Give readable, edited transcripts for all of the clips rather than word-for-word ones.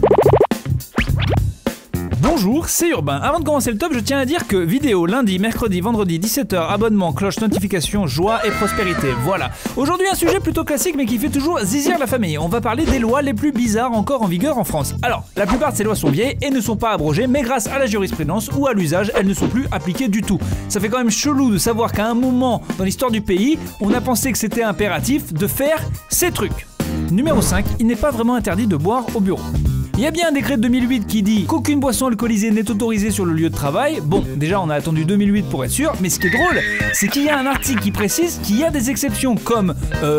Bonjour, c'est Urbain. Avant de commencer le top, je tiens à dire que vidéo lundi, mercredi, vendredi, 17h, abonnement, cloche, notification, joie et prospérité. Voilà. Aujourd'hui, un sujet plutôt classique mais qui fait toujours zizir la famille. On va parler des lois les plus bizarres encore en vigueur en France. Alors, la plupart de ces lois sont vieilles et ne sont pas abrogées, mais grâce à la jurisprudence ou à l'usage, elles ne sont plus appliquées du tout. Ça fait quand même chelou de savoir qu'à un moment dans l'histoire du pays, on a pensé que c'était impératif de faire ces trucs. Numéro 5, il n'est pas vraiment interdit de boire au bureau. Il y a bien un décret de 2008 qui dit qu'aucune boisson alcoolisée n'est autorisée sur le lieu de travail. Bon, déjà on a attendu 2008 pour être sûr, mais ce qui est drôle, c'est qu'il y a un article qui précise qu'il y a des exceptions comme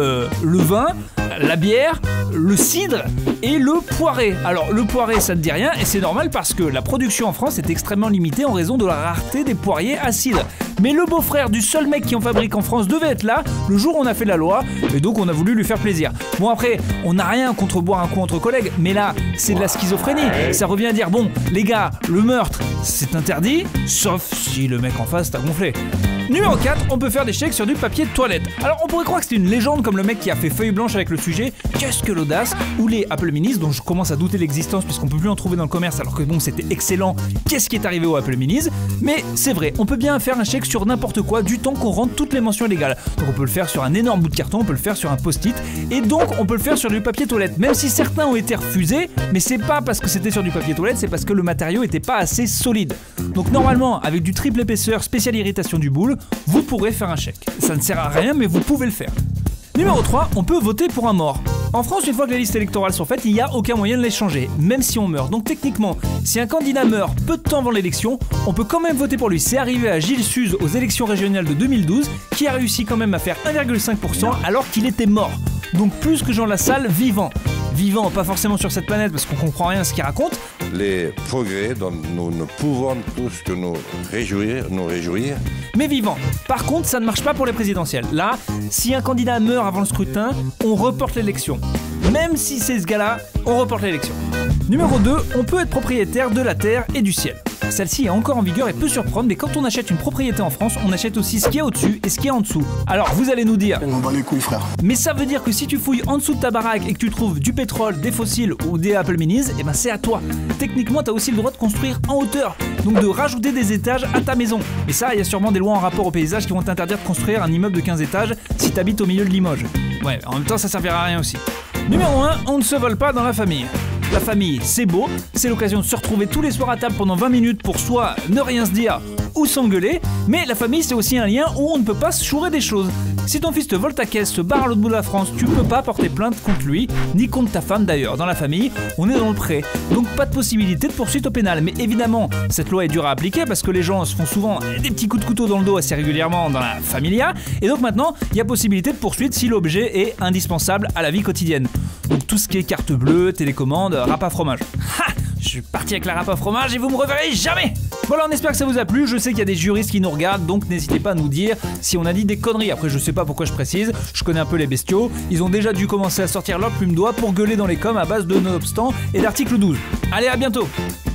le vin, la bière, le cidre et le poiré. Alors le poiré ça ne dit rien et c'est normal parce que la production en France est extrêmement limitée en raison de la rareté des poiriers à cidre. Mais le beau-frère du seul mec qui en fabrique en France devait être là le jour où on a fait la loi et donc on a voulu lui faire plaisir. Bon après, on n'a rien contre boire un coup entre collègues, mais là c'est de la schizophrénie. Ça revient à dire bon les gars, le meurtre c'est interdit, sauf si le mec en face t'a gonflé. Numéro 4, on peut faire des chèques sur du papier de toilette. Alors on pourrait croire que c'est une légende comme le mec qui a fait feuille blanche avec le sujet Qu'est-ce que l'audace ou les Apple Minis dont je commence à douter l'existence puisqu'on peut plus en trouver dans le commerce alors que bon c'était excellent. Qu'est-ce qui est arrivé aux Apple Minis? Mais c'est vrai, on peut bien faire un chèque sur n'importe quoi du temps qu'on rentre toutes les mentions légales. Donc on peut le faire sur un énorme bout de carton, on peut le faire sur un post-it et donc on peut le faire sur du papier toilette. Même si certains ont été refusés, mais c'est pas parce que c'était sur du papier toilette, c'est parce que le matériau était pas assez solide. Donc normalement avec du triple épaisseur spécial irritation du boule, vous pourrez faire un chèque. Ça ne sert à rien mais vous pouvez le faire. Numéro 3, on peut voter pour un mort. En France, une fois que les listes électorales sont faites, il n'y a aucun moyen de les changer, même si on meurt. Donc techniquement, si un candidat meurt peu de temps avant l'élection, on peut quand même voter pour lui. C'est arrivé à Gilles Suze aux élections régionales de 2012, qui a réussi quand même à faire 1,5% alors qu'il était mort. Donc plus que Jean Lassalle vivant. Vivant, pas forcément sur cette planète parce qu'on comprend rien à ce qu'il raconte. Les progrès dont nous ne pouvons tous que nous réjouir. Mais vivant. Par contre, ça ne marche pas pour les présidentielles. Là, si un candidat meurt avant le scrutin, on reporte l'élection. Même si c'est ce gars-là, on reporte l'élection. Numéro 2, on peut être propriétaire de la terre et du ciel. Celle-ci est encore en vigueur et peut surprendre, mais quand on achète une propriété en France, on achète aussi ce qu'il y a au-dessus et ce qu'il y a en dessous. Alors vous allez nous dire, on bat les couilles frère. Mais ça veut dire que si tu fouilles en dessous de ta baraque et que tu trouves du pétrole, des fossiles ou des Apple Minis, et ben c'est à toi. Techniquement, t'as aussi le droit de construire en hauteur, donc de rajouter des étages à ta maison. Et ça, il y a sûrement des lois en rapport au paysage qui vont t'interdire de construire un immeuble de 15 étages si t'habites au milieu de Limoges. Ouais, en même temps, ça servira à rien aussi. Numéro 1, on ne se vole pas dans la famille. La famille, c'est beau, c'est l'occasion de se retrouver tous les soirs à table pendant 20 minutes pour soit ne rien se dire ou s'engueuler, mais la famille c'est aussi un lien où on ne peut pas se chourer des choses. Si ton fils te vole ta caisse, se barre à l'autre bout de la France, tu peux pas porter plainte contre lui, ni contre ta femme d'ailleurs. Dans la famille, on est dans le pré, donc pas de possibilité de poursuite au pénal. Mais évidemment, cette loi est dure à appliquer parce que les gens se font souvent des petits coups de couteau dans le dos assez régulièrement dans la familia, et donc maintenant, il y a possibilité de poursuite si l'objet est indispensable à la vie quotidienne. Donc tout ce qui est carte bleue, télécommande, râpe à fromage. Ha! Je suis parti avec la râpe à fromage et vous me reverrez jamais! Voilà, on espère que ça vous a plu. Je sais qu'il y a des juristes qui nous regardent, donc n'hésitez pas à nous dire si on a dit des conneries. Après, je sais pas pourquoi je précise, je connais un peu les bestiaux. Ils ont déjà dû commencer à sortir leur plume d'oie pour gueuler dans les coms à base de nonobstant et d'article 12. Allez, à bientôt!